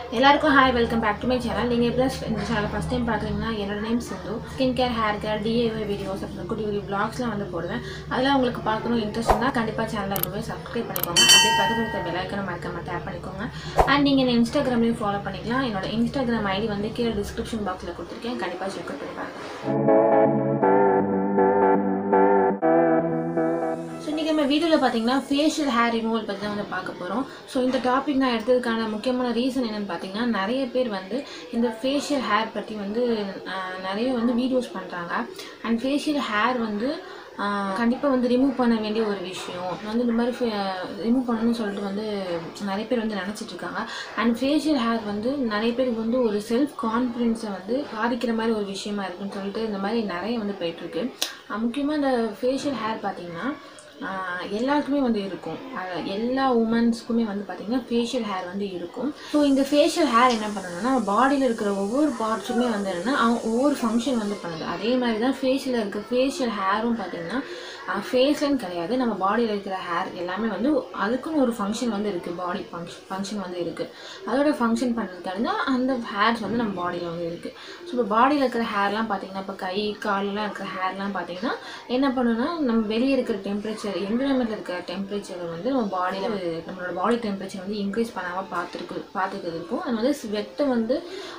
எல்லாருக்கும் hi, welcome back to my channel. நீங்கள் இப்போ இந்த சேனல் ஃபஸ்ட் டைம் பார்க்குறீங்கன்னா என்னோட name Sindhu. Skin care, hair care, DIY videos அப்புறம் குட்டி குட்டி வ்ளாக்ஸ்லாம் வந்து போடுவேன். அதெல்லாம் உங்களுக்கு பார்க்கணும் இன்ட்ரெஸ்ட் இருந்தால் கண்டிப்பாக சேனலில் போய் சப்ஸ்கிரைப் பண்ணிக்கோங்க. அப்படியே பக்கத்தில் இருக்க பெல் ஐக்கனை மறக்காம டேப் பண்ணிக்கோங்க. அண்ட் நீங்கள் என்ன இன்ஸ்டாகிராம்லேயும் ஃபாலோ பண்ணிக்கலாம். என்னோட இன்ஸ்டாகிராம் ஐடி வந்து கீழே டிஸ்கிரிப்ஷன் பாக்ஸில் கொடுத்துருக்கேன். கண்டிப்பாக செக் பண்ணி பாருங்க. நம்ம வீடியோவில் பார்த்தீங்கன்னா ஃபேஷியல் ஹேர் ரிமூவல் பற்றி தான் வந்து பார்க்க போகிறோம். ஸோ இந்த டாபிக் நான் எடுத்ததுக்கான முக்கியமான ரீசன் என்னென்னு பார்த்தீங்கன்னா, நிறைய பேர் வந்து இந்த ஃபேஷியல் ஹேர் பற்றி வந்து நிறைய வந்து வீடியோஸ் பண்ணுறாங்க. அண்ட் ஃபேஷியல் ஹேர் வந்து கண்டிப்பாக வந்து ரிமூவ் பண்ண வேண்டிய ஒரு விஷயம் வந்து இந்த மாதிரி ரிமூவ் பண்ணணும்னு சொல்லிட்டு வந்து நிறைய பேர் வந்து நினச்சிட்ருக்காங்க. அண்ட் ஃபேஷியல் ஹேர் வந்து நிறைய பேருக்கு வந்து ஒரு செல்ஃப் கான்ஃபிடென்ஸை வந்து பாதிக்கிற மாதிரி ஒரு விஷயமா இருக்குன்னு சொல்லிட்டு இந்த மாதிரி நிறைய வந்து போயிட்டுருக்கு. முக்கியமாக இந்த ஃபேஷியல் ஹேர் பார்த்திங்கன்னா எல்லாருக்குமே வந்து இருக்கும். எல்லா உமன்ஸ்க்குமே வந்து பார்த்திங்கன்னா ஃபேஷியல் ஹேர் வந்து இருக்கும். ஸோ இந்த ஃபேஷியல் ஹேர் என்ன பண்ணணும்னா, பாடியில் இருக்கிற ஒவ்வொரு பார்ட்ஸுமே வந்து என்னென்னா ஒவ்வொரு ஃபங்க்ஷன் வந்து பண்ணுது. அதே மாதிரி தான் ஃபேஷியலில் இருக்க ஃபேஷியல் ஹேரும் பார்த்திங்கன்னா ஃபேஸ்லன்னு கிடையாது, நம்ம பாடியில் இருக்கிற ஹேர் எல்லாமே வந்து அதுக்குன்னு ஒரு ஃபங்க்ஷன் வந்து இருக்குது. பாடி ஃபங்க்ஷன் வந்து இருக்குது. அதோட ஃபங்க்ஷன் பண்ணுறதுக்காக தான் அந்த ஹேர்ஸ் வந்து நம்ம பாடியில் வந்து இருக்குது. ஸோ இப்போ பாடியில் இருக்கிற ஹேர்லாம் பார்த்திங்கன்னா, இப்போ கை காலெலாம் இருக்கிற ஹேர்லாம் பார்த்திங்கன்னா என்ன பண்ணுன்னா, நம்ம வெளியே இருக்கிற டெம்பரேச்சர் என்விரான்மெண்ட்டில் இருக்கிற டெம்பரேச்சரை வந்து நம்ம பாடியில் நம்மளோட பாடி டெம்பரேச்சர் வந்து இன்க்ரீஸ் பண்ணாமல் பார்த்துக்கிறது இருக்கும். அது வந்து ஸ்வெட்டை வந்து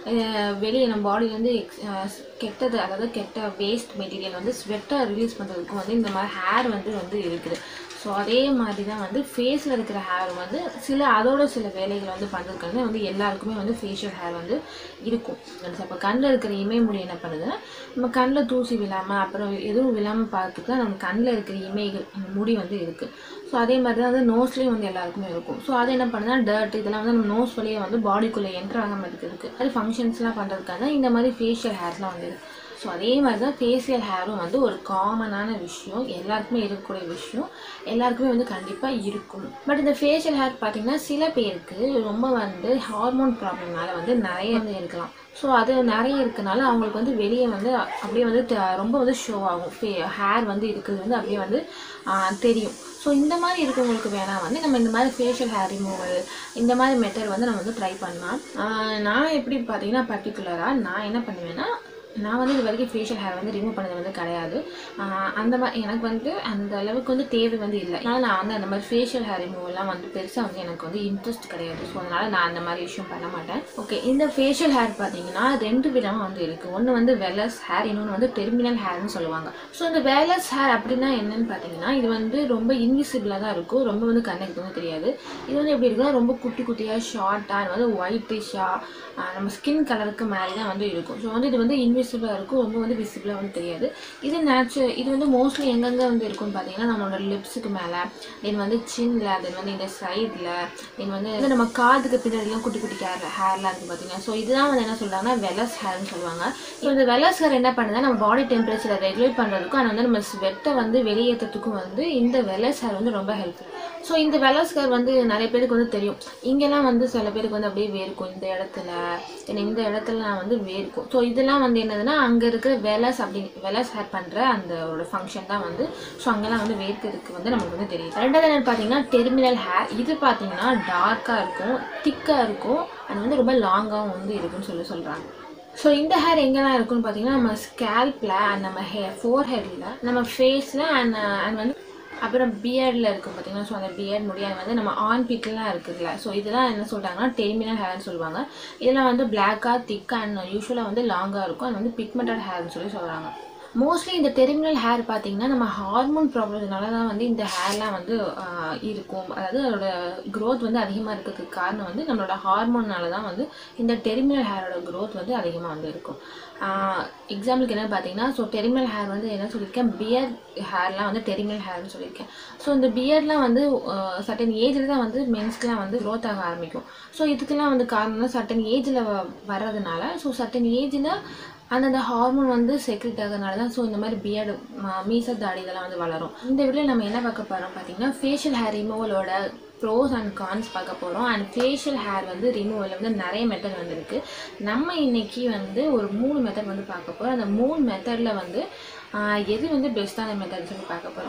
வெளியே நம்ம பாடியிலேருந்து கெட்டது, அதாவது கெட்ட வேஸ்ட் மெட்டீரியல் வந்து ஸ்வெட்டை ரிலீஸ் பண்ணுறதுக்கும் வந்து இந்த மாதிரி ஹேர் வந்து இருக்குது. ஸோ அதே மாதிரி தான் வந்து ஃபேஸில் இருக்கிற ஹேர் வந்து அதோட சில வேலைகளை வந்து பண்ணுறதுக்காக வந்து எல்லாருக்குமே வந்து ஃபேஷியல் ஹேர் வந்து இருக்கும். இப்போ கண்ணில் இருக்கிற இமைமுடி என்ன பண்ணுதுன்னா, நம்ம கண்ணில் தூசி விழாமல் அப்புறம் எதுவும் விழாமல் பார்த்துக்கலாம் நம்ம கண்ணில் இருக்கிற இமைகள் முடி வந்து இருக்குது. ஸோ அதே மாதிரி தான் வந்து நோஸ்லேயும் வந்து எல்லாருக்குமே இருக்கும். ஸோ அது என்ன பண்ணுதுன்னா, டர்ட் இதெல்லாம் வந்து நம்ம நோஸ் வழியே வந்து பாடிக்குள்ளே என்ட்ரு ஆகாமல் இருக்கிறதுக்கு அது ஃபங்க்ஷன்ஸ்லாம் பண்ணுறதுக்காக இந்த மாதிரி ஃபேஷியல் ஹேர்ஸ்லாம் வந்து இருக்குது. ஸோ அதே மாதிரி தான் ஃபேஷியல் ஹேரும் வந்து ஒரு காமனான விஷயம், எல்லாருக்குமே இருக்கக்கூடிய விஷயம், எல்லாருக்குமே வந்து கண்டிப்பாக இருக்கும். பட் இந்த ஃபேஷியல் ஹேர் பார்த்திங்கன்னா சில பேருக்கு ரொம்ப வந்து ஹார்மோன் ப்ராப்ளம்னால வந்து நிறைய வந்து இருக்கலாம். ஸோ அது நிறைய இருக்கனால அவங்களுக்கு வந்து வெளியே வந்து அப்படியே வந்து ரொம்ப வந்து ஷோ ஆகும். ஹேர் வந்து இருக்கிறது வந்து அப்படியே வந்து தெரியும். ஸோ இந்த மாதிரி இருக்கவங்களுக்கு வேணால் வந்து நம்ம இந்த மாதிரி ஃபேஷியல் ஹேர் ரிமூவல் இந்த மாதிரி மெத்தட் வந்து நம்ம வந்து ட்ரை பண்ணலாம். நான் எப்படி பார்த்தீங்கன்னா பர்டிகுலராக நான் என்ன பண்ணுவேன்னா, நான் வந்து இது வரைக்கும் ஃபேஷியல் ஹேர் வந்து ரிமூவ் பண்ணது வந்து கிடையாது. அந்த மாதிரி எனக்கு வந்து அந்த அளவுக்கு வந்து தேவை வந்து இல்லை. அதனால் நான் வந்து அந்த மாதிரி ஃபேஷியல் ஹேர் ரிமூவெல்லாம் வந்து பெருசாக வந்து எனக்கு வந்து இன்ட்ரெஸ்ட் கிடையாது. ஸோ அதனால் நான் அந்த மாதிரி விஷயம் பண்ண மாட்டேன். ஓகே, இந்த ஃபேஷியல் ஹேர் பார்த்தீங்கன்னா 2 விதமாக வந்து இருக்குது. ஒன்று வந்து வெலஸ் ஹேர், இன்னொன்று வந்து டெர்மினல் ஹேர்னு சொல்லுவாங்க. ஸோ இந்த வெலஸ் ஹேர் அப்படின்னா என்னன்னு பார்த்தீங்கன்னா, இது வந்து ரொம்ப இன்விசிபிளாக தான் இருக்கும், ரொம்ப வந்து கண்ணுக்கு வந்து தெரியாது. இது வந்து எப்படி இருக்குன்னா, ரொம்ப குட்டி குட்டியாக ஷார்ட்டாக, அது வந்து ஒயிட்டிஷாக நம்ம ஸ்கின் கலருக்கு மேலே தான் வந்து இருக்கும். ஸோ வந்து இது வந்து இன்விசிபிளாக இருக்கும், ரொம்ப வந்து விசிபிளாக வந்து தெரியாது. இது வந்து மோஸ்ட்லி எங்கெங்கே வந்து இருக்கும்னு பார்த்தீங்கன்னா, நம்மளோட லிப்ஸுக்கு மேலே, தென் வந்து சின்னில், தென் வந்து இந்த சைடில், தென் வந்து நம்ம காதுக்கு பின்னாடிலாம் குட்டி குட்டி ஹேர்லாம் இருக்குது பார்த்தீங்கன்னா. ஸோ இதுதான் வந்து என்ன சொல்கிறாங்கன்னா வெலஸ் ஹேர்னு சொல்லுவாங்க. ஸோ இந்த வெலஸ் ஹேர் என்ன பண்ணுதுன்னா, நம்ம பாடி டெம்பரேச்சரை ரெகுலேட் பண்ணுறதுக்கும் அது வந்து நம்ம ஸ்வெட்டை வந்து வெளியேற்றத்துக்கும் வந்து இந்த வெலஸ் ஹேர் வந்து ரொம்ப ஹெல்ப்ஃபுல். ஸோ இந்த வெலஸ் ஹேர் வந்து நிறைய பேருக்கு வந்து தெரியும். இங்கெல்லாம் வந்து சில பேருக்கு வந்து அப்படியே வேர்க்கும், இந்த இடத்துலலாம் வந்து வேர்க்கும். ஸோ இதெல்லாம் வந்து என்னதுன்னா, அங்கே இருக்கிற வெலஸ் ஹேர் பண்ணுற அந்த ஒரு ஃபங்க்ஷன் தான் வந்து. ஸோ அங்கெல்லாம் வந்து வேர்க்கிறதுக்கு வந்து நமக்கு வந்து தெரியும். ரெண்டாவது என்னென்னு பார்த்தீங்கன்னா டெர்மினல் ஹேர். இது பார்த்தீங்கன்னா டார்க்காக இருக்கும், திக்காக இருக்கும், அது வந்து ரொம்ப லாங்காகவும் வந்து இருக்குன்னு சொல்கிறாங்க. ஸோ இந்த ஹேர் எங்கெல்லாம் இருக்குன்னு பார்த்தீங்கன்னா, நம்ம ஸ்கேல்பில் அண்ட் நம்ம ஃபோர்ஹெட்டில், நம்ம ஃபேஸில் அண்ட் வந்து அப்புறம் பியர்டில் இருக்கும் பார்த்தீங்கன்னா. ஸோ அந்த பியர்ட் முடியாது வந்து நம்ம ஆர்ம்பிட்லாம் இருக்குதுல்ல. ஸோ இதெல்லாம் என்ன சொல்கிறாங்கன்னா டெர்மினல் ஹேர்னு சொல்லுவாங்க. இதெல்லாம் வந்து பிளாக்காக திக்காக அண்ட் யூஸ்வலாக வந்து லாங்காக இருக்கும், அது வந்து பிக்மெண்டட் ஹேர்னு சொல்கிறாங்க. மோஸ்ட்லி இந்த டெர்மினல் ஹேர் பார்த்திங்கன்னா நம்ம ஹார்மோன் ப்ராப்ளம்னால தான் வந்து இந்த ஹேர்லாம் வந்து இருக்கும். அதாவது அதோட க்ரோத் வந்து அதிகமாக இருக்கிறதுக்கு காரணம் வந்து நம்மளோட ஹார்மோன்னால தான் வந்து இந்த டெர்மினல் ஹேரோட க்ரோத் வந்து அதிகமாக வந்து இருக்கும். எக்ஸாம்பிளுக்கு என்ன பார்த்தீங்கன்னா, ஸோ டெர்மினல் ஹேர் வந்து என்ன சொல்லியிருக்கேன், பியர்ட் ஹேர்லாம் வந்து டெர்மினல் ஹேர்னு சொல்லியிருக்கேன். ஸோ இந்த பியர்ட்லாம் வந்து சர்டன் ஏஜில் தான் வந்து மென்ஸ்க்குலாம் வந்து க்ரோத் ஆக ஆரம்பிக்கும். ஸோ இதுக்கெல்லாம் வந்து காரணம்னா சர்டன் ஏஜில் வர்றதுனால, ஸோ சர்டன் ஏஜில் அந்த ஹார்மோன் வந்து செக்ரெட் ஆகிறதுனால தான் ஸோ இந்த மாதிரி பியர்டு மீச தாடி இதெல்லாம் வந்து வளரும். இந்த வீடியோ நம்ம என்ன பார்க்க போகிறோம் பார்த்தீங்கன்னா, ஃபேஷியல் ஹேர் ரிமூவலோட ப்ரோஸ் அண்ட் கான்ஸ் பார்க்க போகிறோம். அண்ட் ஃபேஷியல் ஹேர் வந்து ரிமூவலில் வந்து நிறைய மெத்தட் வந்து இருக்குது. நம்ம இன்றைக்கி வந்து ஒரு 3 மெத்தட் வந்து பார்க்க போகிறோம். அந்த 3 மெத்தடில் வந்து எது வந்து பெஸ்ட்டான மெத்தட்னு சொல்லி பார்க்க போகிறோம்.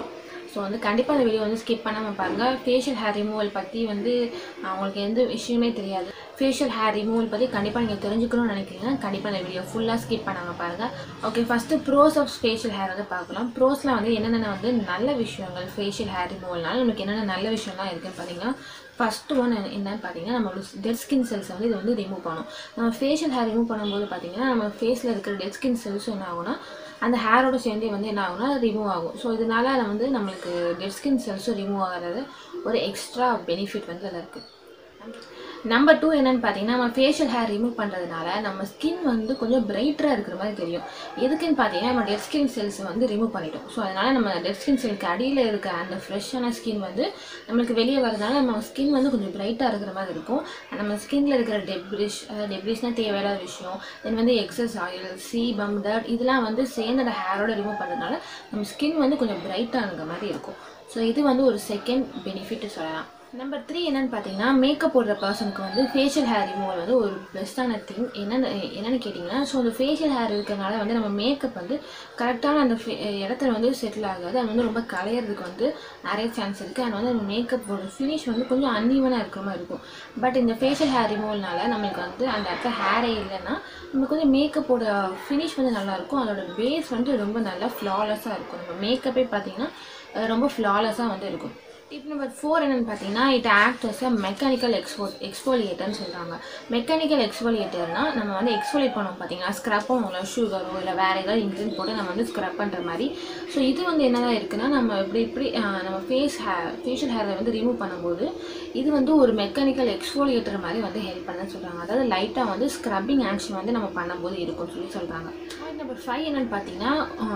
ஸோ வந்து கண்டிப்பாக அந்த வீடியோ வந்து ஸ்கிப் பண்ணாமல் பாருங்கள். ஃபேஷியல் ஹேர் ரிமூவல் பற்றி வந்து அவங்களுக்கு எந்த விஷயமே தெரியாது. ஃபேஷியல் ஹேர் ரிமூவல் பற்றி கண்டிப்பாக நீங்கள் தெரிஞ்சுக்கணும்னு நினைக்கிறீங்கன்னா கண்டிப்பாக அந்த வீடியோ ஃபுல்லாக ஸ்கிப் பண்ணாமல் பாருங்கள். Okay, first pros of facial hair வந்து பார்க்கலாம். ப்ரோஸில் வந்து என்னென்ன வந்து நல்ல விஷயங்கள் ஃபேஷியல் ஹேர் ரிமூவல்னால நமக்கு என்னென்ன நல்ல விஷயம்லாம் இருக்குன்னு பார்த்தீங்கன்னா, ஃபஸ்ட்டு ஒன் என்னன்னு பார்த்தீங்கன்னா, நம்மளோட டெட் ஸ்கின் செல்ஸை வந்து இது வந்து ரிமூவ் பண்ணும். நம்ம ஃபேஷியல் ஹேர் ரிமூவ் பண்ணும்போது பார்த்தீங்கன்னா, நம்ம ஃபேஸில் இருக்கிற டெட் ஸ்கின் செல்ஸும் என்ன ஆகும்னா அந்த ஹேரோட சேர்ந்தே வந்து என்ன ஆகும்னா ரிமூவ் ஆகும். ஸோ இதனால வந்து நம்மளுக்கு டெட் ஸ்கின் செல்ஸும் ரிமூவ் ஆகிறது ஒரு எக்ஸ்ட்ரா பெனிஃபிட் வந்து அதில் இருக்குது. நம்பர் 2 என்னென்னு பார்த்தீங்கன்னா, நம்ம ஃபேஷியல் ஹேர் ரிமூவ் பண்ணுறதுனால நம்ம ஸ்கின் வந்து கொஞ்சம் பிரைட்டராக இருக்கிற மாதிரி தெரியும். எதுக்குன்னு பார்த்தீங்கன்னா, நம்ம டெட் ஸ்கின் செல்ஸ் வந்து ரிமூவ் பண்ணிட்டோம். ஸோ அதனால் நம்ம டெட் ஸ்கின் செல்க்கு அடியில் இருக்க அந்த ஃப்ரெஷ்ஷான ஸ்கின் வந்து நம்மளுக்கு வெளியே வரதுனால நம்ம ஸ்கின் வந்து கொஞ்சம் பிரைட்டாக இருக்கிற மாதிரி இருக்கும். நம்ம ஸ்கின்னில் இருக்கிற டெப்ரிஷ்னால் தேவையான விஷயம், தென் வந்து எக்ஸஸ் ஆயில், சீபம், டர்ட் இதெல்லாம் வந்து சேர்ந்து அந்த ஹேரோட ரிமூவ் பண்ணுறதுனால நம்ம ஸ்கின் வந்து கொஞ்சம் பிரைட்டாக இருக்கிற மாதிரி இருக்கும். ஸோ இது வந்து ஒரு செகண்ட் பெனிஃபிட் சொல்லலாம். நம்பர் 3 என்னென்னு பார்த்தீங்கன்னா, மேக்கப் போடுற பர்சனுக்கு வந்து ஃபேஷியல் ஹேர் ரிமூவல் வந்து ஒரு பெஸ்ட்டான திங். என்னென்னு கேட்டிங்கன்னா, ஸோ அந்த ஃபேஷியல் ஹேர் இருக்கிறனால வந்து நம்ம மேக்கப் வந்து கரெக்டான அந்த இடத்துல வந்து செட்டில் ஆகாது. அது வந்து ரொம்ப கலையிறதுக்கு வந்து நிறைய சான்ஸ் இருக்குது. அது வந்து நம்ம மேக்கப்போட ஃபினிஷ் வந்து கொஞ்சம் அன்ஈவனாக இருக்கிற மாதிரி இருக்கும். பட் இந்த ஃபேஷியல் ஹேர் ரிமூவல்னால நம்மளுக்கு வந்து அந்த இடத்துல ஹேரே இல்லைன்னா நமக்கு வந்து மேக்கப்போட ஃபினிஷ் வந்து நல்லாயிருக்கும். அதோட பேஸ் வந்து ரொம்ப நல்லா ஃப்ளாலெஸ்ஸாக இருக்கும். நம்ம மேக்கப்பே பார்த்திங்கன்னா ரொம்ப ஃப்ளாலெஸ்ஸாக வந்து இருக்கும். டிப் நம்பர் 4 என்னென்னு பார்த்தீங்கன்னா, it act as a mechanical எக்ஸ்ஃபோலியேட்டர்னு சொல்கிறாங்க. மெக்கானிக்கல் எக்ஸ்ஃபோலியேட்டர்னால் நம்ம வந்து எக்ஸ்ஃபோலியேட் பண்ணோம் பார்த்தீங்கன்னா, ஸ்க்ரப்பும் இல்லை சுகரோ இல்லை வேறு ஏதாவது இன்க்ரீடியன்ட் போட்டு நம்ம வந்து ஸ்க்ரப் பண்ணுற மாதிரி. ஸோ இது வந்து என்னதான் இருக்குன்னா, நம்ம இப்படி நம்ம ஃபேஷியல் ஹேரை வந்து ரிமூவ் பண்ணும்போது இது வந்து ஒரு மெக்கானிக்கல் எக்ஸ்ஃபோலியேட்டர் மாதிரி வந்து ஹெல்ப் பண்ண சொல்கிறாங்க. அதாவது லைட்டாக வந்து ஸ்க்ரப்பிங் ஆக்ஷன் வந்து நம்ம பண்ணும்போது இருக்கும்னு சொல்கிறாங்க. நம்பர் 5 என்னென்னு பார்த்தீங்கன்னா,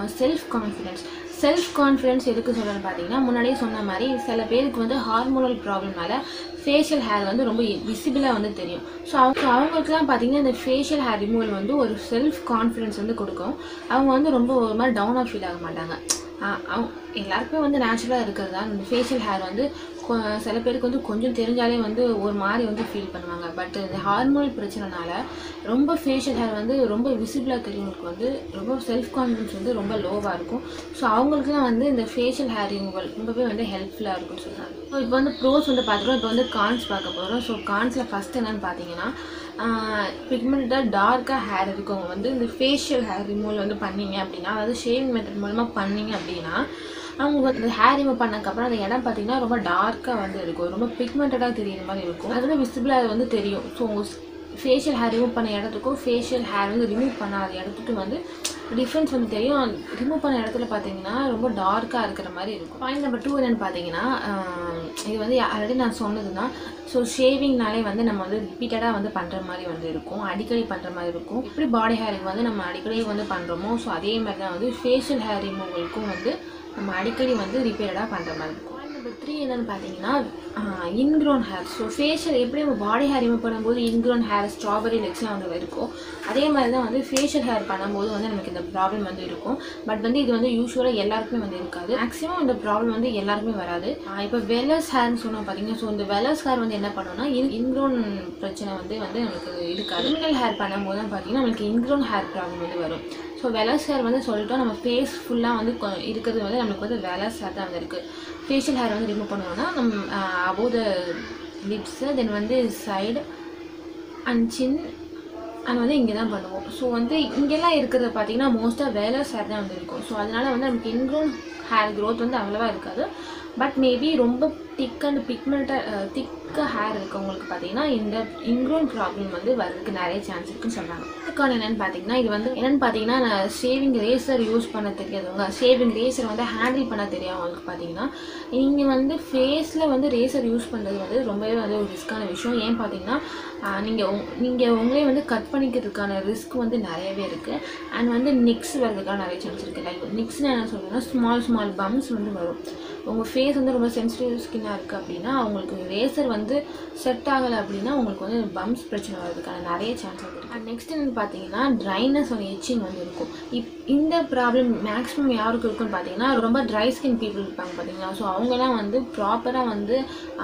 செல்ஃப் கான்ஃபிடென்ஸ் எதுக்கு சொல்கிறேன்னு பார்த்தீங்கன்னா, முன்னாடியே சொன்ன மாதிரி சில பேருக்கு வந்து ஹார்மோனல் ப்ராப்ளம்னால ஃபேஷியல் ஹேர் வந்து ரொம்ப விசிபிளாக வந்து தெரியும். ஸோ அவங்களுக்குலாம் பார்த்தீங்கன்னா இந்த ஃபேஷியல் ஹேர் ரிமூவல் வந்து ஒரு செல்ஃப் கான்ஃபிடென்ஸ் வந்து கொடுக்கும். அவங்க வந்து ரொம்ப ஒரு மாதிரி டவுனாக ஃபீல் ஆக மாட்டாங்க. எல்லாருக்குமே வந்து நேச்சுரலாக இருக்கிறது தான். இந்த ஃபேஷியல் ஹேர் வந்து சில பேருக்கு வந்து கொஞ்சம் தெரிஞ்சாலே வந்து ஒரு மாதிரி வந்து ஃபீல் பண்ணுவாங்க. பட் இந்த ஹார்மோனல் பிரச்சனைனால ரொம்ப ஃபேஷியல் ஹேர் வந்து ரொம்ப விசிபிளாக தெரியவங்களுக்கு வந்து ரொம்ப செல்ஃப் கான்ஃபிடன்ஸ் வந்து ரொம்ப லோவாக இருக்கும். ஸோ அவங்களுக்குலாம் வந்து இந்த ஃபேஷியல் ஹேர் ரிமூவல் ரொம்பவே வந்து ஹெல்ப்ஃபுல்லாக இருக்கும்னு சொல்கிறாங்க. ஸோ இப்போ வந்து ப்ரோஸ் வந்து பார்த்துருவோம். இப்போ வந்து கான்ஸ் பார்க்க போகிறோம். ஸோ கான்ஸில் ஃபஸ்ட்டு என்னென்னு பார்த்தீங்கன்னா, பிக்மெண்டடாக டார்க்காக ஹேர் இருக்கவங்க வந்து இந்த ஃபேஷியல் ஹேர் ரிமூவல் வந்து பண்ணிங்க அப்படின்னா, அதாவது ஷேவிங் மெத்தட் மூலமாக பண்ணிங்க அப்படின்னா அவங்க வந்து ஹேர் ரிமூவ் பண்ணக்கப்புறம் அந்த இடம் பார்த்திங்கன்னா ரொம்ப டார்க்காக வந்து இருக்கும். ரொம்ப பிக்மெண்டடாக தெரியுற மாதிரி இருக்கும். அது வந்து விசிபிளாக அது வந்து தெரியும். ஸோ ஃபேஷியல் ஹேர் ரிமூவ் பண்ண இடத்துக்கும் ஃபேஷியல் ஹேர் வந்து ரிமூவ் பண்ணாத இடத்துக்கும் வந்து டிஃப்ரென்ஸ் வந்து தெரியும். ரிமூவ் பண்ண இடத்துல பார்த்தீங்கன்னா ரொம்ப டார்க்காக இருக்கிற மாதிரி இருக்கும். பாயிண்ட் நம்பர் 2 என்னென்னு பார்த்தீங்கன்னா, இது வந்து ஆல்ரெடி நான் சொன்னது தான். ஸோ ஷேவிங்னாலே வந்து நம்ம வந்து ரிப்பீட்டடாக வந்து பண்ணுற மாதிரி வந்து இருக்கும். அடிக்கடி பண்ணுற மாதிரி இருக்கும். எப்படி பாடி ஹேருக்கு வந்து நம்ம அடிக்கடி வந்து பண்ணுறோமோ ஸோ அதே மாதிரி தான் வந்து ஃபேஷியல் ஹேர் ரிமூவலுக்கும் வந்து நம்ம அடிக்கடி வந்து ரிப்பீட்டடாக பண்ணுற மாதிரி இருக்கும். நம்பர் 3 என்னென்னு பார்த்தீங்கன்னா, இன்க்ரோன் ஹேர். ஸோ ஃபேஷியல் எப்படி நம்ம பாடி ஹேர் ரிமூவ் பண்ணும்போது இன்க்ரோன் ஹேர், ஸ்ட்ராபெரி லெக்ஸ்லாம் வந்து இருக்கும். அதே மாதிரி தான் வந்து ஃபேஷியல் ஹேர் பண்ணும்போது வந்து நமக்கு இந்த ப்ராப்ளம் வந்து இருக்கும். பட் வந்து இது வந்து யூஸ்வலாக எல்லாருக்குமே வந்து இருக்காது. மேக்ஸிமம் இந்த ப்ராப்ளம் வந்து எல்லாருக்குமே வராது. இப்போ வெல்லஸ் ஹேர்னு சொன்னோம் பார்த்தீங்கன்னா, ஸோ இந்த வெல்லஸ் ஹேர் வந்து என்ன பண்ணோம்னா இன்க்ரோன் பிரச்சனை வந்து நமக்கு இருக்காது. கிரிமினல் ஹேர் பண்ணும்போது தான் பார்த்தீங்கன்னா நம்மளுக்கு இன்க்ரோன் ஹேர் ப்ராப்ளம் வந்து வரும். ஸோ வெல்லஸ் ஹேர் வந்து சொல்லிட்டோம், நம்ம ஃபேஸ் ஃபுல்லாக வந்து இருக்கிறது வந்து நம்மளுக்கு வந்து வெல்லஸ் ஹேர் தான் வந்து இருக்குது. ஃபேஷியல் ஹேர் வந்து ரிமூவ் பண்ணுவோம்னா நம்ம அபோவ் த லிப்ஸு, தென் வந்து சைடு அண்ட் சின் அண்ட் வந்து இங்கே தான் பண்ணுவோம். ஸோ வந்து இங்கெல்லாம் இருக்கிறத பார்த்தீங்கன்னா மோஸ்ட்டாக வெல்லஸ் ஹேர் தான் வந்து இருக்கும். ஸோ அதனால் வந்து நமக்கு இன்க்ரோன் ஹேர் க்ரோத் வந்து அவ்வளோவா இருக்காது. பட் மேபி ரொம்ப திக் அண்ட் திக்காக ஹேர் இருக்கவங்களுக்கு பார்த்தீங்கன்னா இந்த இன்க்ரோன் ப்ராப்ளம் வந்து வரதுக்கு நிறைய சான்ஸ் இருக்குன்னு சொல்கிறாங்க. இதுக்கான என்னென்னு பார்த்தீங்கன்னா நான் ஷேவிங் ரேசர் யூஸ் பண்ண தெரியாதவங்க, ஷேவிங் ரேசர் வந்து ஹேண்டில் பண்ண தெரியாதவங்களுக்கு பார்த்தீங்கன்னா நீங்கள் வந்து ஃபேஸில் வந்து ரேசர் யூஸ் பண்ணுறது வந்து ரொம்பவே வந்து ஒரு ரிஸ்க்கான விஷயம். ஏன் பார்த்தீங்கன்னா நீங்கள் உங்களே வந்து கட் பண்ணிக்கிறதுக்கான ரிஸ்க் வந்து நிறையவே இருக்குது. அண்ட் வந்து நிக்ஸ் வரதுக்கான நிறைய சான்ஸ் இருக்குது. லைக் நிக்ஸ்னு என்ன சொல்கிறேன்னா ஸ்மால் பம்ஸ் வந்து வரும். உங்கள் ஃபேஸ் வந்து ரொம்ப சென்சிட்டிவ் ஸ்கின்னாக இருக்குது அப்படின்னா அவங்களுக்கு ரேசர் வந்து செட் ஆகலை அப்படின்னா உங்களுக்கு வந்து பம்ஸ் பிரச்சனை வரதுக்கான நிறைய சான்ஸ் இருக்குது. அண்ட் நெக்ஸ்ட் என்னென்னு பார்த்தீங்கன்னா ட்ரைனஸ் அண்ட் எச்சிங் வந்து இருக்கும். இந்த ப்ராப்ளம் மேக்ஸிமம் யாருக்கு இருக்குன்னு பார்த்தீங்கன்னா ரொம்ப ட்ரை ஸ்கின் பீப்புள் இருப்பாங்க பார்த்தீங்கன்னா. ஸோ அவங்கலாம் வந்து ப்ராப்பராக வந்து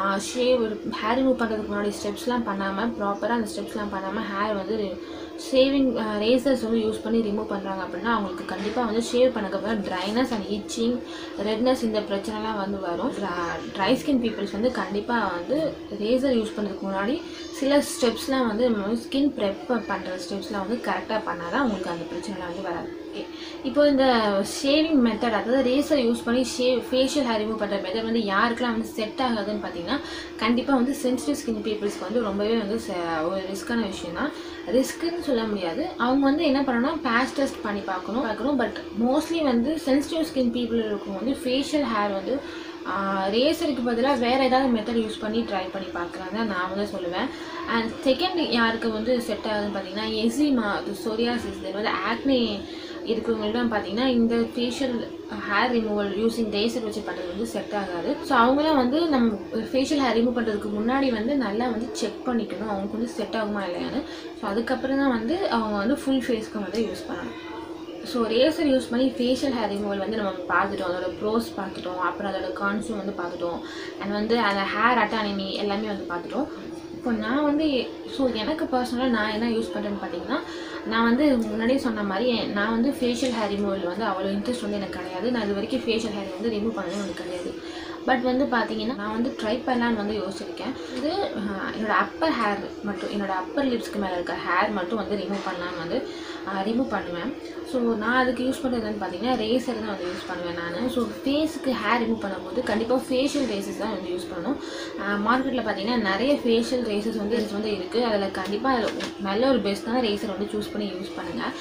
ஹேர் ரிமூவ் பண்ணுறதுக்கு முன்னாடி ஸ்டெப்ஸ்லாம் பண்ணாமல் ப்ராப்பராக அந்த ஸ்டெப்ஸ்லாம் பண்ணாமல் ஹேர் வந்து ஷேவிங் ரேசர்ஸ் வந்து யூஸ் பண்ணி ரிமூவ் பண்ணுறாங்க அப்படின்னா அவங்களுக்கு கண்டிப்பாக வந்து ஷேவ் பண்ணக்கப்புறம் ட்ரைனஸ் அண்ட் இச்சிங், ரெட்னஸ் இந்த பிரச்சனைலாம் தான் வந்து வரும். ட்ரை ஸ்கின் பீப்புள்ஸ் வந்து கண்டிப்பாக வந்து ரேசர் யூஸ் பண்ணுறதுக்கு முன்னாடி சில ஸ்டெப்ஸ்லாம் வந்து நம்ம ஸ்கின் ப்ரெப் பண்ணுற ஸ்டெப்ஸ்லாம் வந்து கரெக்டாக பண்ணால் தான் உங்களுக்கு அந்த பிரச்சனைலாம் வந்து வராது. இப்போ இந்த ஷேவிங் மெத்தட், அதாவது ரேசர் யூஸ் பண்ணி ஃபேஷியல் ஹேர் ரிமூவ் பண்ணுற மெத்தட் வந்து யாருக்கெல்லாம் வந்து செட் ஆகாதுன்னு பார்த்தீங்கன்னா, கண்டிப்பாக வந்து சென்சிட்டிவ் ஸ்கின் பீப்புள்ஸ்க்கு வந்து ரொம்பவே வந்து ஒரு ரிஸ்க்கான விஷயம் தான். ரிஸ்க்குன்னு சொல்ல முடியாது. அவங்க வந்து என்ன பண்ணணும்னா பேட்ச் டெஸ்ட் பண்ணி பார்க்கணும். பட் மோஸ்ட்லி வந்து சென்சிட்டிவ் ஸ்கின் பீப்புள் இருக்கும் வந்து ஃபேஷியல் ஹேர் வந்து ரேசருக்கு பதிலாக வேறு ஏதாவது மெத்தட் யூஸ் பண்ணி ட்ரை பண்ணி பார்க்குறாங்க நான் வந்து சொல்லுவேன். அண்ட் செகண்ட் யாருக்கு வந்து செட் ஆகுதுன்னு பார்த்தீங்கன்னா, எக்ஸிமா, சொரியாசிஸ், தென் வந்து ஆக்னே இருக்கிறவங்கள்தான் பார்த்தீங்கன்னா இந்த facial hair removal using razor வச்சு பண்ணுறது வந்து செட் ஆகாது. ஸோ அவங்களாம் வந்து நம்ம ஃபேஷியல் ஹேர் ரிமூவ் பண்ணுறதுக்கு முன்னாடி வந்து நல்லா வந்து செக் பண்ணிக்கணும் அவங்களுக்கு வந்து செட் ஆகுமா இல்லையான்னு. ஸோ அதுக்கப்புறம் தான் வந்து அவங்க வந்து ஃபுல் ஃபேஸ்க்கு வந்து யூஸ் பண்ணணும். ஸோ ரேசர் யூஸ் பண்ணி ஃபேஷியல் ஹேர் ரிமூவல் வந்து நம்ம பார்த்துட்டோம், அதோட ப்ரோஸ் பார்த்துட்டோம், அப்புறம் அதோட கான்ஸும் வந்து பார்த்துட்டோம், அண்ட் வந்து அந்த ஹேர் அட்டானமி எல்லாமே வந்து பார்த்துட்டோம். இப்போ நான் வந்து எனக்கு பர்சனலாக நான் என்ன யூஸ் பண்ணுறேன்னு பார்த்தீங்கன்னா, நான் வந்து முன்னாடியே சொன்ன மாதிரி நான் வந்து ஃபேஷியல் ஹேர் ரிமூவல் வந்து அவ்வளோ இன்ட்ரெஸ்ட் வந்து எனக்கு கிடையாது. நான் இது வரைக்கும் ஃபேஷியல் ஹேர் வந்து ரிமூவ் பண்ணவே எனக்கு கிடையாது. பட் வந்து பார்த்தீங்கன்னா நான் வந்து ட்ரை பண்ணலான்னு வந்து யோசிச்சிருக்கேன். இது என்னோடய அப்பர் ஹேர் மட்டும், என்னோடய அப்பர் லிப்ஸ்க்கு மேலே இருக்க ஹேர் மட்டும் வந்து ரிமூவ் பண்ணலான்னு வந்து ரிமூவ் பண்ணுவேன். ஸோ நான் அதுக்கு யூஸ் பண்ணுறதுன்னு பார்த்தீங்கன்னா ரேசர் தான் வந்து யூஸ் பண்ணுவேன் நான். ஸோ ஃபேஸுக்கு ஹேர் ரிமூவ் பண்ணும்போது கண்டிப்பாக ஃபேஷியல் ரேசஸ் தான் வந்து யூஸ் பண்ணணும். மார்க்கெட்டில் பார்த்தீங்கன்னா நிறைய ஃபேஷியல் ரேசஸ் வந்து இருக்குது. அதில் கண்டிப்பாக நல்ல ஒரு பெஸ்ட்டான ரேசர் வந்து சூஸ் பண்ணி யூஸ் பண்ணுங்கள்.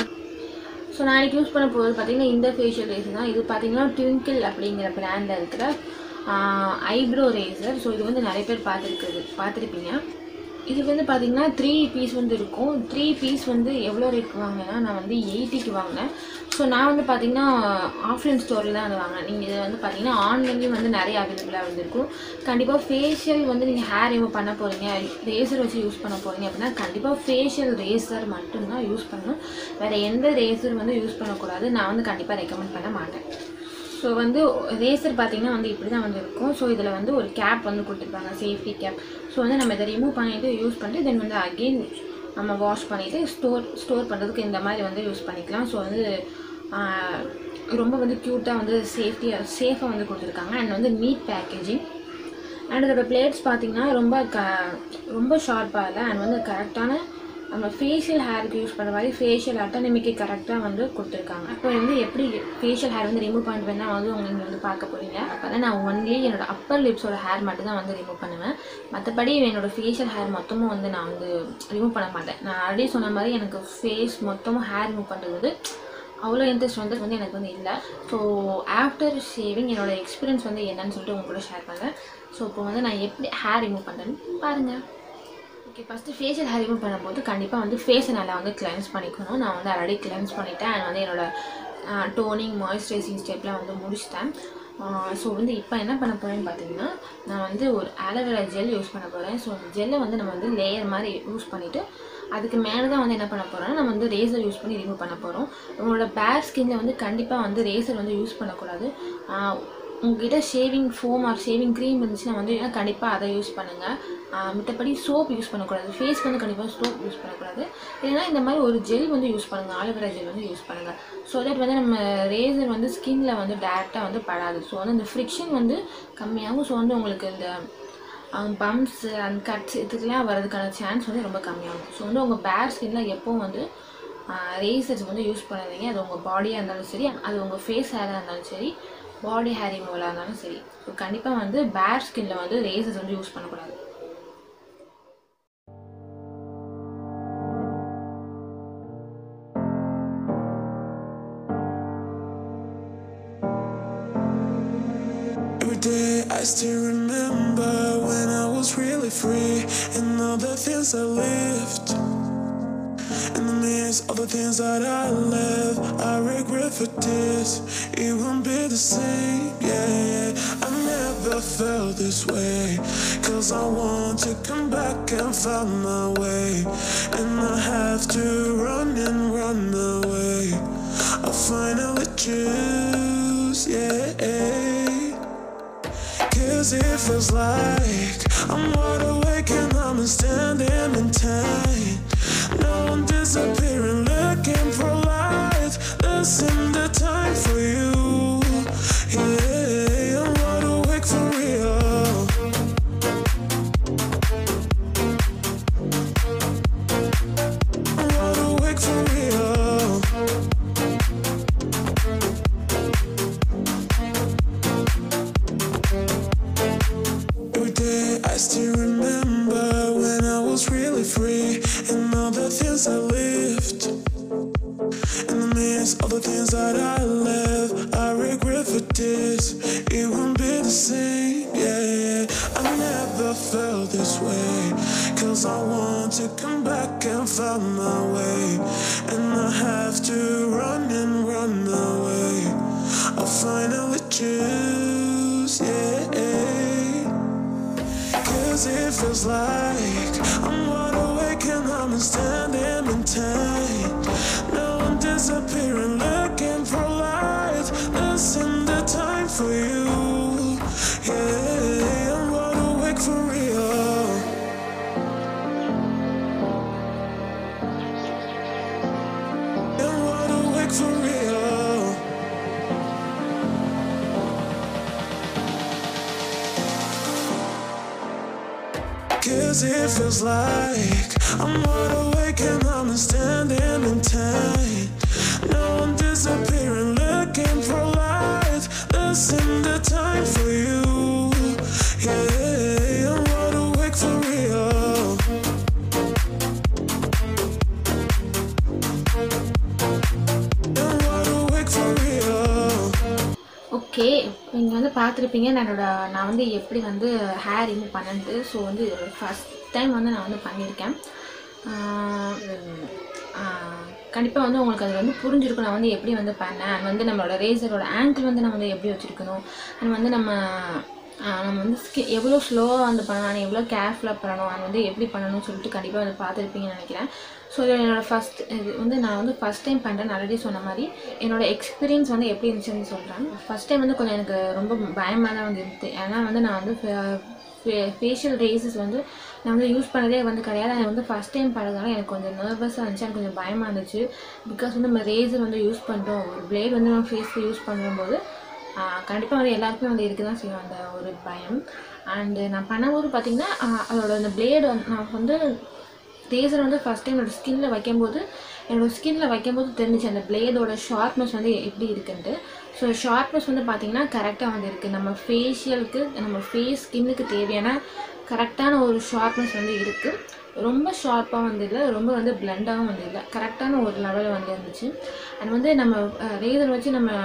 ஸோ நான் இன்றைக்கி யூஸ் பண்ண போகிறது பார்த்திங்கன்னா இந்த ஃபேஷியல் ரேசர் தான். இது பார்த்திங்கன்னா ட்விங்கிள் அப்படிங்கிற பிராண்டில் இருக்கிற ஐப்ரோ ரேசர். ஸோ இது வந்து நிறைய பேர் பார்த்துருப்பீங்க. இது வந்து பார்த்திங்கன்னா 3 பீஸ் வந்து இருக்கும். 3 பீஸ் வந்து எவ்வளோ ரேட் வாங்கினேன்னா நான் வந்து 80க்கு வாங்கினேன். ஸோ நான் வந்து பார்த்திங்கன்னா ஆஃப்லைன் ஸ்டோரில் தான் வந்து வாங்கினேன். நீங்கள் இதை வந்து பார்த்திங்கன்னா ஆன்லைன்லேயும் வந்து நிறைய அவைலபிளாக வந்துருக்கும். கண்டிப்பாக ஃபேஷியல் வந்து நீங்கள் ஹேர் ரிமூவ் பண்ண போகிறீங்க, ரேசர் வச்சு யூஸ் பண்ண போகிறீங்க அப்படின்னா கண்டிப்பாக ஃபேஷியல் ரேசர் மட்டும்தான் யூஸ் பண்ணணும். வேறு எந்த ரேசர் வந்து யூஸ் பண்ணக்கூடாது. நான் வந்து கண்டிப்பாக ரெக்கமெண்ட் பண்ண மாட்டேன். ஸோ வந்து ரேசர் பார்த்திங்கன்னா வந்து இப்படி தான் வந்து இருக்கும். ஸோ இதில் வந்து ஒரு கேப் வந்து கொடுத்துருப்பாங்க, சேஃப்டி கேப். ஸோ வந்து நம்ம இதை ரிமூவ் பண்ணிவிட்டு யூஸ் பண்ணிட்டு தென் வந்து அகெயின் நம்ம வாஷ் பண்ணிவிட்டு ஸ்டோர் பண்ணுறதுக்கு இந்த மாதிரி வந்து யூஸ் பண்ணிக்கலாம். ஸோ வந்து ரொம்ப வந்து க்யூட்டாக வந்து சேஃபாக வந்து கொடுத்துருக்காங்க. அண்ட் வந்து நீட் பேக்கேஜிங். அண்ட் இதோட பிளேட்ஸ் பார்த்திங்கன்னா ரொம்ப ஷார்ப்பாக இல்லை. அண்ட் வந்து கரெக்டான நம்ம ஃபேஷியல் ஹேருக்கு யூஸ் பண்ணுற மாதிரி ஃபேஷியல் அட்டானமிக்கு கரெக்டாக வந்து கொடுத்துருக்காங்க. இப்போ வந்து எப்படி ஃபேஷியல் ஹேர் வந்து ரிமூவ் பண்ணுவேன்னா வந்து உங்களுக்கு வந்து பார்க்க போகிறீங்க. அப்போ தான் நான் ஒன்லி என்னோடய அப்பர் லிப்ஸோட ஹேர் மட்டும் தான் வந்து ரிமூவ் பண்ணுவேன். மற்றபடி என்னோடய ஃபேஷியல் ஹேர் மொத்தமும் வந்து நான் வந்து ரிமூவ் பண்ண மாட்டேன். நான் ஆல்ரெடி சொன்ன மாதிரி எனக்கு ஃபேஸ் மொத்தமும் ஹேர் ரிமூவ் பண்ணுறது வந்து அவ்வளோ இன்ட்ரெஸ்ட் வந்து எனக்கு வந்து இல்லை. ஸோ ஆஃப்டர் ஷேவிங் என்னோடய எக்ஸ்பீரியன்ஸ் வந்து என்னன்னு சொல்லிட்டு உங்க கூட ஷேர் பண்ணுறேன். ஸோ இப்போ வந்து நான் எப்படி ஹேர் ரிமூவ் பண்ணுறேன்னு பாருங்கள். Okay, first facial hair remove பண்ணும்போது கண்டிப்பாக வந்து ஃபேஸை நல்லா வந்து கிளென்ஸ் பண்ணிக்கணும். நான் வந்து ஆல்ரெடி கிளென்ஸ் பண்ணிவிட்டேன். அண்ட் வந்து என்னோடய டோனிங் மாய்ஸ்சரைசிங் ஸ்டெப்லாம் வந்து முடிச்சிட்டேன். ஸோ வந்து இப்போ என்ன பண்ண போகிறேன்னு பார்த்தீங்கன்னா, நான் வந்து ஒரு ஆலோவேரா ஜெல் யூஸ் பண்ண போகிறேன். ஸோ அந்த ஜெல்லை வந்து நம்ம வந்து லேயர் மாதிரி யூஸ் பண்ணிவிட்டு அதுக்கு மேலே தான் வந்து என்ன பண்ண போகிறோன்னா நம்ம வந்து ரேசர் யூஸ் பண்ணி ரிமூவ் பண்ண போகிறோம். உங்களோட பேர் ஸ்கின்னில் வந்து கண்டிப்பாக வந்து ரேசர் வந்து யூஸ் பண்ணக்கூடாது. உங்கள்கிட்ட shaving foam or shaving cream இருந்துச்சுன்னா வந்து கண்டிப்பாக அதை யூஸ் பண்ணுங்கள். மற்றபடி சோப் யூஸ் பண்ணக்கூடாது. ஃபேஸ்க்கு வந்து கண்டிப்பாக சோப் யூஸ் பண்ணக்கூடாது. இல்லைனா இந்த மாதிரி ஒரு ஜெல் வந்து யூஸ் பண்ணுங்கள், ஆலோவேரா ஜெல் வந்து யூஸ் பண்ணுங்கள். ஸோ தட் வந்து நம்ம ரேசர் வந்து ஸ்கின்னில் வந்து டேரெக்டாக வந்து படாது. ஸோ வந்து இந்த ஃப்ரிக்ஷன் வந்து கம்மியாகும். ஸோ வந்து உங்களுக்கு இந்த பம்ப்ஸு அண்ட் கட்ஸ் இதுக்கெலாம் வரதுக்கான சான்ஸ் வந்து ரொம்ப கம்மியாகும். ஸோ வந்து உங்கள் பேர் ஸ்கின்னில் எப்போவும் வந்து ரேசர்ஸ் வந்து யூஸ் பண்ணாதீங்க. அது உங்கள் பாடியாக இருந்தாலும் சரி, அது உங்கள் ஃபேஸ் ஹேராக இருந்தாலும் சரி, பாடி ஹேர் ரிமூவலாக இருந்தாலும் சரி. ஸோ கண்டிப்பாக வந்து பேர் ஸ்கின்னில் வந்து ரேசர்ஸ் வந்து யூஸ் பண்ணக்கூடாது. I still remember when I was really free and all the things I lived. In the midst of the things that I left, I regret for this. It won't be the same, yeah. I never felt this way, 'cause I want to come back and find my way. And I have to run and run away. I finally choose, yeah. 'Cause it feels like I'm wide awake and I'm standing in time. Now I'm disappearing, looking for light. Losing the time for you, yeah. I'm free, and all the things I lived. In the midst of the things that I left, I regret for this. It won't be the same, yeah. I never felt this way, 'cause I want to come back and find my way. And I have to run and run away. I finally choose, yeah. 'Cause it feels like I'm wide awake and I'm standing in time. Now I'm disappearing, looking for light. Listen the time for you, yeah. I'm wide awake for real. I'm wide awake for real. 'Cause it feels like I'm wide awake and I'm standing in time. Now I'm disappearing, looking for light. Listen the time for you, yeah. I'm wide awake for real. I'm wide awake for real. Okay, நீங்கள் வந்து பார்த்துருப்பீங்க நான் வந்து எப்படி வந்து hair remove பண்ணது. So வந்து first time வந்து நான் வந்து பண்ணியிருக்கேன். கண்டிப்பாக வந்து உங்களுக்கு அது வந்து புரிஞ்சிருக்கும் நான் வந்து எப்படி வந்து பண்ணேன். அது வந்து நம்மளோட ரேசரோட ஆங்கிள் வந்து நம்ம வந்து எப்படி வச்சுருக்கணும், அது வந்து நம்ம வந்து எவ்வளோ ஸ்லோவாக வந்து பண்ணணும், எவ்வளோ கேர்ஃபுல்லாக பண்ணணும், அது வந்து எப்படி பண்ணணும்னு சொல்லிட்டு கண்டிப்பாக வந்து பார்த்துருப்பீங்கன்னு நினைக்கிறேன். ஸோ என்னோடய இது வந்து நான் வந்து ஃபஸ்ட் டைம் பண்ணுறேன். ஆல்ரெடி சொன்ன மாதிரி என்னோடய எக்ஸ்பீரியன்ஸ் வந்து எப்படி இருந்துச்சுன்னு சொல்கிறேன். ஃபஸ்ட் டைம் வந்து கொஞ்சம் எனக்கு ரொம்ப பயமாக தான் வந்து இருந்துச்சு. ஏன்னா வந்து நான் வந்து ஃபேஷியல் ரேசஸ் வந்து நான் வந்து யூஸ் பண்ணதே வந்து கிடையாது. அது வந்து ஃபஸ்ட் டைம் பண்ணதுனால எனக்கு கொஞ்சம் நர்வஸாக இருந்துச்சு, எனக்கு கொஞ்சம் பயமாக இருந்துச்சு. பிகாஸ் வந்து நம்ம ரேசர் வந்து யூஸ் பண்ணுறோம், ஒரு பிளேட் வந்து நம்ம ஃபேஸ்க்கு யூஸ் பண்ணும்போது கண்டிப்பாக வந்து எல்லாருக்குமே வந்து இருக்க தான் செய்யும் அந்த ஒரு பயம். அண்டு நான் பண்ணும்போது பார்த்திங்கன்னா அதோட அந்த பிளேடு நான் வந்து ரேசர் வந்து ஃபஸ்ட் டைம் என்னோடய ஸ்கின்னில் வைக்கும்போது தெரிஞ்சிச்சு அந்த பிளேடோட ஷார்ப்னஸ் வந்து எப்படி இருக்குன்ட்டு. ஸோ ஷார்ப்னஸ் வந்து பார்த்திங்கன்னா கரெக்டாக வந்து இருக்குது. நம்ம ஃபேஷியலுக்கு நம்ம ஸ்கின்னுக்கு தேவையான கரெக்டான ஒரு ஷார்ப்னஸ் வந்து இருக்குது. ரொம்ப ஷார்ப்பாக வந்து இல்லை, ரொம்ப வந்து பிளண்டாகவும் வந்து இல்லை, கரெக்டான ஒரு லெவலில் வந்து இருந்துச்சு. அண்ட் வந்து நம்ம ரேசர் வச்சு நம்ம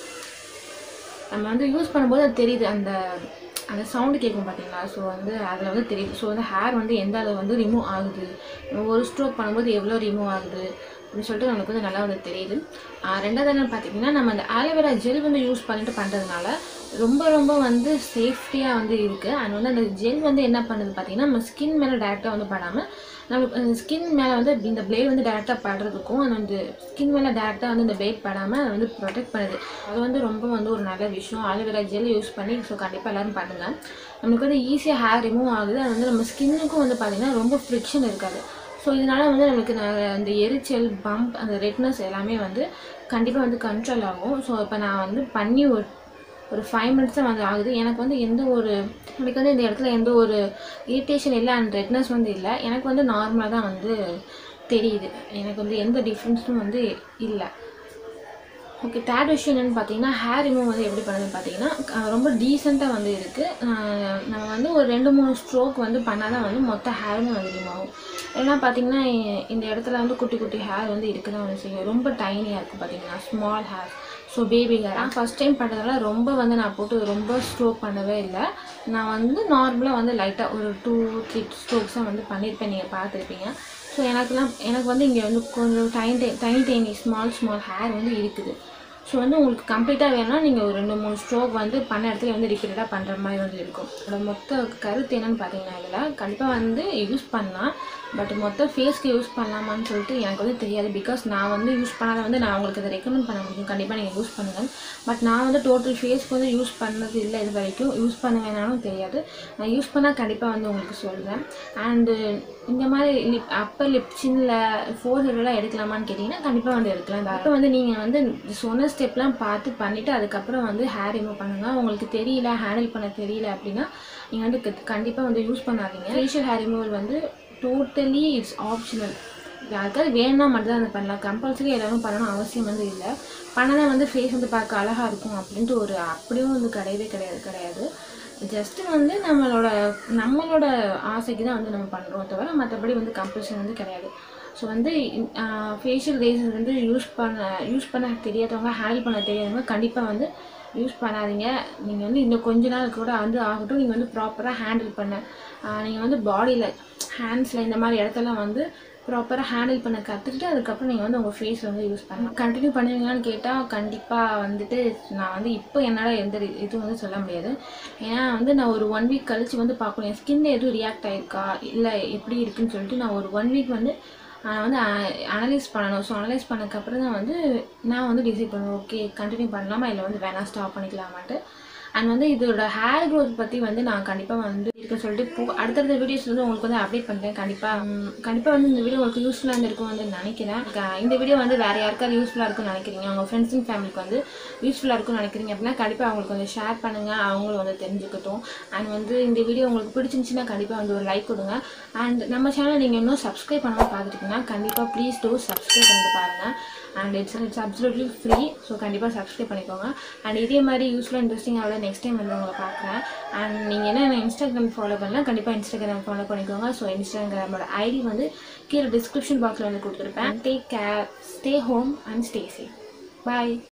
வந்து யூஸ் பண்ணும்போது அது தெரியுது, அந்த சவுண்டு கேட்கும் பார்த்தீங்களா. ஸோ வந்து அதில் வந்து தெரியுது. ஸோ வந்து ஹேர் வந்து எந்த அளவு வந்து ரிமூவ் ஆகுது, ஒரு ஸ்ட்ரோக் பண்ணும்போது எவ்வளோ ரிமூவ் ஆகுது அப்படின்னு சொல்லிட்டு நமக்கு வந்து நல்லா வந்து தெரியுது. ரெண்டாவது என்ன பார்த்தீங்கன்னா, நம்ம அந்த ஆலோவேரா ஜெல் வந்து யூஸ் பண்ணிட்டு பண்ணுறதுனால ரொம்ப வந்து சேஃப்டியாக வந்து இருக்குது. அண்ட் வந்து அந்த ஜெல் வந்து என்ன பண்ணுது பார்த்தீங்கன்னா, நம்ம ஸ்கின் மேலே டேரெக்டாக வந்து படாமல் நம்மளுக்கு ஸ்கின் மேலே வந்து இந்த பிளேட் வந்து டேரெக்டாக படுறதுக்கும் அது வந்து ஸ்கின் மேலே டேரெக்டாக வந்து இந்த பிளேட் படாமல் அதை வந்து ப்ரொடெக்ட் பண்ணுது. அது வந்து ரொம்ப வந்து ஒரு நல்ல விஷயம். ஆலோவேரா ஜெல் யூஸ் பண்ணி ஸோ கண்டிப்பாக எல்லோரும் பண்ணுங்கள். நம்மளுக்கு வந்து ஈஸியாக ஹேர் ரிமூவ் ஆகுது. அது வந்து நம்ம ஸ்கின்னுக்கும் வந்து பார்த்திங்கன்னா ரொம்ப ஃப்ரிக்ஷன் இருக்காது. ஸோ இதனால் வந்து நம்மளுக்கு அந்த எரிச்சல், பம்ப், அந்த ரெட்னஸ் எல்லாமே வந்து கண்டிப்பாக வந்து கண்ட்ரோல் ஆகும். ஸோ இப்போ நான் வந்து பண்ணி ஒரு 5 மினிட்ஸ் தான் வந்து ஆகுது. எனக்கு வந்து எனக்கு வந்து இந்த இடத்துல எந்த ஒரு இரிட்டேஷன் இல்லை, அண்ட் ரெட்னஸ் வந்து இல்லை. எனக்கு வந்து நார்மலாக தான் வந்து தெரியுது. எனக்கு வந்து எந்த டிஃப்ரென்ஸும் வந்து இல்லை. ஓகே, தேர்ட் விஷயம் என்னென்னு பார்த்தீங்கன்னா, ஹேர் ரிமூவ் வந்து எப்படி பண்ணுதுன்னு பார்த்தீங்கன்னா ரொம்ப டீசெண்டாக வந்து இருக்குது. நம்ம வந்து ஒரு 2-3 ஸ்ட்ரோக் வந்து பண்ணால் தான் வந்து மொத்த ஹேருமே வந்து ரிமூவ் ஆகும். ஏன்னா பார்த்தீங்கன்னா இந்த இடத்துல வந்து குட்டி குட்டி ஹேர் வந்து இருக்க தான் வந்து செய்யும். ரொம்ப டைனியாக இருக்குது பார்த்தீங்கன்னா, small hair. So baby hair நான் ஃபஸ்ட் டைம் பண்ணுறதுனால ரொம்ப வந்து நான் போட்டு ரொம்ப ஸ்ட்ரோக் பண்ணவே இல்லை. நான் வந்து நார்மலாக வந்து லைட்டாக ஒரு 2-3 ஸ்ட்ரோக்ஸாக வந்து பண்ணியிருப்பேன், நீங்கள் பார்த்துருப்பீங்க. ஸோ எனக்கு வந்து இங்கே வந்து கொஞ்சம் டைனி ஸ்மால் ஹேர் வந்து இருக்குது. ஸோ வந்து உங்களுக்கு கம்ப்ளீட்டாக வேணும்னா நீங்கள் ஒரு 2-3 ஸ்ட்ரோக் வந்து பண்ண இடத்துல வந்து ரிப்பீட்டடாக பண்ணுற மாதிரி வந்து இருக்கும். அதோட மொத்த கருத்து என்னென்னு பார்த்தீங்கன்னா, இதில் கண்டிப்பாக வந்து யூஸ் பண்ணலாம். பட் மொத்த ஃபேஸ்க்கு யூஸ் பண்ணலாமான்னு சொல்லிட்டு எனக்கு வந்து தெரியாது. பிகாஸ் நான் வந்து யூஸ் பண்ணாத வந்து நான் உங்களுக்கு அதை ரெக்கமெண்ட் பண்ண முடியும். கண்டிப்பாக நீங்கள் யூஸ் பண்ணுங்கள். பட் நான் வந்து டோட்டல் ஃபேஸ்க்கு வந்து யூஸ் பண்ணது இல்லை இது வரைக்கும். யூஸ் பண்ண வேணாலும் தெரியாது. நான் யூஸ் பண்ணால் கண்டிப்பாக வந்து உங்களுக்கு சொல்கிறேன். அண்டு இந்த மாதிரி அப்பர் லிப், சின்னில், ஃபோர்ஹெட்லாம் எடுக்கலாமான்னு கேட்டிங்கன்னா கண்டிப்பாக வந்து எடுக்கலாம். அப்போ வந்து நீங்கள் வந்து சொன்ன ஸ்டெப்லாம் பண்ணிவிட்டு அதுக்கப்புறம் வந்து ஹேர் ரிமூவ் பண்ணுங்கள். உங்களுக்கு தெரியல, ஹேண்டில் பண்ண தெரியல அப்படின்னா நீங்கள் வந்து கண்டிப்பாக வந்து யூஸ் பண்ணாதீங்க. ஃபேஷியல் ஹேர் ரிமூவல் வந்து டோட்டலி இட்ஸ் ஆப்ஷனல். யாருக்காவது வேணும்னா மட்டும்தான் அதை பண்ணலாம். கம்பல்சரி எல்லோரும் பண்ணணும் அவசியம் வந்து இல்லை. பண்ணால் வந்து ஃபேஸ் வந்து பார்க்க அழகாக இருக்கும் அப்படின்ட்டு அப்படியும் வந்து கிடையவே கிடையாது. ஜஸ்ட்டு வந்து நம்மளோட ஆசைக்கு தான் வந்து நம்ம பண்ணுறோம் தவிர மற்றபடி வந்து கம்பல்ஷன் வந்து கிடையாது. ஸோ வந்து ஃபேஷியல் ரேசர் வந்து யூஸ் பண்ண தெரியாதவங்க, ஹேண்டில் பண்ண தெரியாதவங்க கண்டிப்பாக வந்து யூஸ் பண்ணாதீங்க. நீங்கள் வந்து இன்னும் கொஞ்ச நாள் கூட வந்து ஆகட்டும், நீங்கள் வந்து ப்ராப்பராக ஹேண்டில் பண்ண நீங்கள் வந்து பாடியில், ஹேண்ட்ஸில் இந்த மாதிரி இடத்தெல்லாம் வந்து ப்ராப்பராக ஹேண்டில் பண்ண கற்றுக்கிட்டு அதுக்கப்புறம் நீங்கள் வந்து உங்கள் ஃபேஸ் வந்து யூஸ் பண்ணலாம். கண்டினியூ பண்ணுவீங்களான்னு கேட்டால் கண்டிப்பாக வந்துட்டு நான் வந்து இப்போ என்னால் எந்த இதுவும் வந்து சொல்ல முடியாது. ஏன்னா வந்து நான் ஒரு 1 வீக் கழித்து வந்து பார்க்கணும் என் ஸ்கின் எதுவும் ரியாக்ட் ஆகிருக்கா இல்லை எப்படி இருக்குன்னு சொல்லிட்டு நான் ஒரு 1 வீக் வந்து வந்து அனலைஸ் பண்ணணும். ஸோ அனலைஸ் பண்ணக்கப்புறம் தான் வந்து நான் வந்து டிசைட் பண்ணுவேன், ஓகே கண்டினியூ பண்ணலாமா இல்லை வந்து வேணாம் ஸ்டாப் பண்ணிக்கலாமான்ட்டு. அண்ட் வந்து இதோட ஹேர் க்ரோத் பற்றி வந்து நான் கண்டிப்பாக வந்து இருக்க சொல்லிட்டு அடுத்தடுத்த வீடியோஸ் வந்து உங்களுக்கு வந்து அப்டேட் பண்ணுறேன். கண்டிப்பாக வந்து இந்த வீடியோ உங்களுக்கு யூஸ்ஃபுல்லாக இருந்திருக்கும் வந்து நினைக்கிறேன். இந்த வீடியோ வந்து வேறு யாருக்காவது யூஸ்ஃபுல்லாக இருக்கும்னு நினைக்கிறீங்க, உங்கள் ஃப்ரெண்ட்ஸ் அண்ட் ஃபேமிலிக்கு வந்து யூஸ்ஃபுல்லாக இருக்கும்னு நினைக்கிறீங்க அப்படின்னா கண்டிப்பாக அவங்களுக்கு வந்து ஷேர் பண்ணுங்கள், அவங்களும் வந்து தெரிஞ்சுக்கட்டும். அண்ட் வந்து இந்த வீடியோ உங்களுக்கு பிடிச்சிருந்துச்சின்னா கண்டிப்பாக வந்து ஒரு லைக் கொடுங்க. அண்ட் நம்ம சேனல் நீங்கள் இன்னும் சப்ஸ்கிரைப் பண்ணாமல் பார்த்துட்டிங்கன்னா கண்டிப்பாக ப்ளீஸ் டூ சப்ஸ்கிரைப் பண்ணிட்டு பாருங்கள். And it's absolutely free. So கண்டிப்பாக சப்ஸ்கிரைப் பண்ணிக்கோங்க. அண்ட் இதே மாதிரி யூஸ்ஃபுல்லாக இன்ட்ரெஸ்டிங்காக நெக்ஸ்ட் டைம் வந்து உங்களை பார்க்குறேன். அண்ட் நீங்கள் என்ன இன்ஸ்டாகிராம் ஃபாலோ பண்ணலாம், கண்டிப்பாக இன்ஸ்டாகிராம் ஃபாலோ பண்ணிக்கோங்க. ஸோ இன்ஸ்டாகிராமோட ஐடி வந்து கீழே டிஸ்கிரிப்ஷன் பாக்ஸில் வந்து கொடுத்துருப்பேன். Take care, stay home and stay safe. Bye.